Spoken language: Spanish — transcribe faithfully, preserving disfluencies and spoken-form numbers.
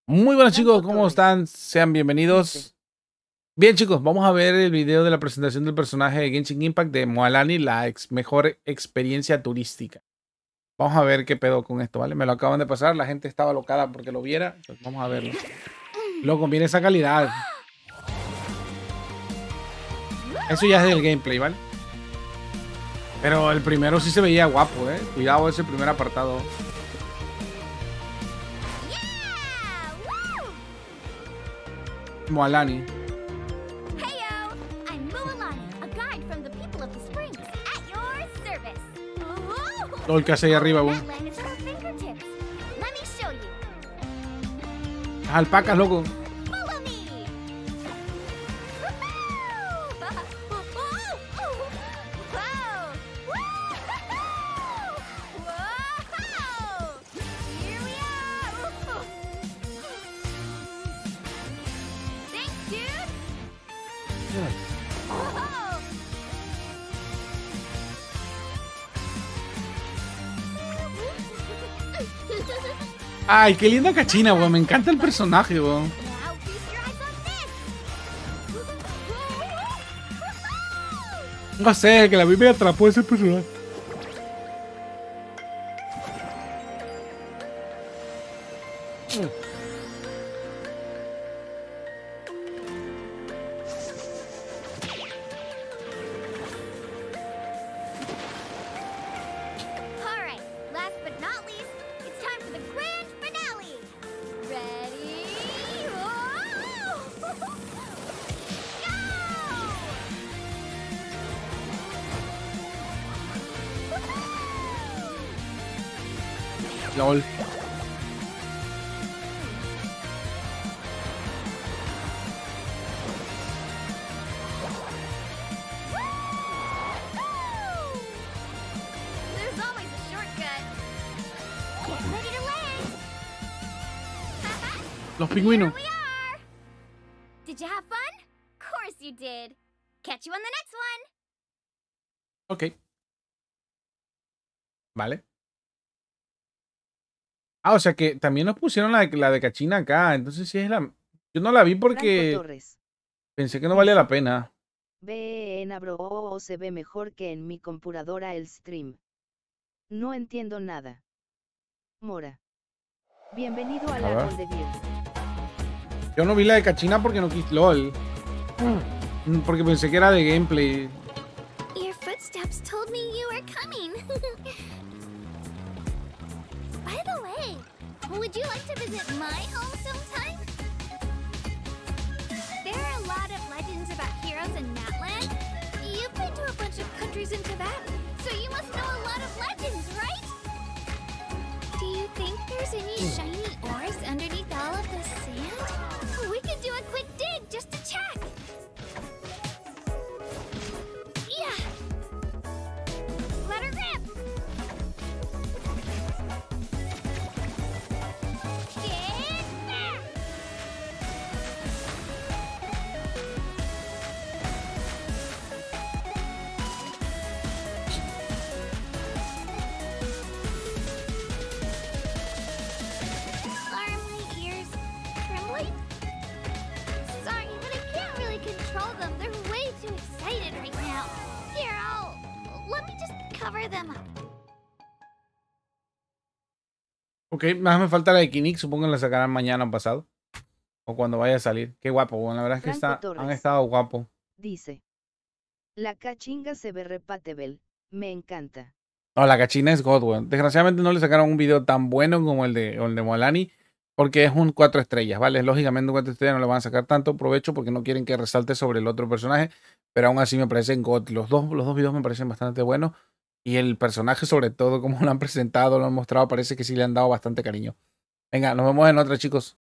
Muy buenas chicos, ¿cómo están? Sean bienvenidos. Bien chicos, vamos a ver el video de la presentación del personaje de Genshin Impact de Moalani, la ex mejor experiencia turística. Vamos a ver qué pedo con esto, ¿vale? Me lo acaban de pasar, la gente estaba locada porque lo viera, pues vamos a verlo. Luego conviene esa calidad. Eso ya es del gameplay, ¿vale? Pero el primero sí se veía guapo, ¿eh? Cuidado ese primer apartado. Moalani. Heyo! I'm Moalani, a guide from the people of the springs, at your service. Todo el que hace ahí arriba, boom. That land is at our fingertips. Let me show you. Las alpacas, loco. Follow me. Here we are. Thanks, dude. Whoa. Ay, qué linda cachina, weón. Me encanta el personaje, weón. Now feast your eyes on this. No sé, que la vi me atrapó ese personaje. All right, last but not least, it's time for the grand finale. Ready? Whoa! Go! LOL. There's always a shortcut. Get ready to land. Los pingüinos. Here we are. Did you have fun? Of course you did. Catch you on the next one. Ok. Vale. Ah, o sea que también nos pusieron la de, la de cachina acá. Entonces sí es la... Yo no la vi Franco porque Torres. pensé que no valía la pena. Ve en Abro o se ve mejor que en mi computadora el stream. No entiendo nada. Mora. Bienvenido al A ver. árbol de Vir. Yo no vi la de cachina porque no quise... LOL. Mm, Porque pensé que era de gameplay. Your footsteps told me you were coming. By the way, would you like to visit my home sometime? There are a lot of legends about heroes in that land. You've been to a bunch of countries in Tibet, so you must know a lot of legends, right? Do you think there's any shiny ores underneath all of the sand? We could do a quick dig just to check. Yeah. Let her rip. Get back. Are my ears trembling? Sorry, but I can't really control them. They're way too excited right now. Here, I'll... Let me just cover them up. Ok, más me falta la de Kinix. Supongo que la sacarán mañana o pasado. O cuando vaya a salir. Qué guapo, bueno, la verdad es que Franco está, han Torres. estado guapos. Dice. La cachinga se ve repatable. Me encanta. No, la cachina es God, weón. Desgraciadamente no le sacaron un video tan bueno como el de, el de Moalani. Porque es un cuatro estrellas, ¿vale? Lógicamente un cuatro estrellas no le van a sacar tanto provecho porque no quieren que resalte sobre el otro personaje. Pero aún así me parecen God. Los dos, los dos videos me parecen bastante buenos. Y el personaje, sobre todo, como lo han presentado, lo han mostrado, parece que sí le han dado bastante cariño. Venga, nos vemos en otra, chicos.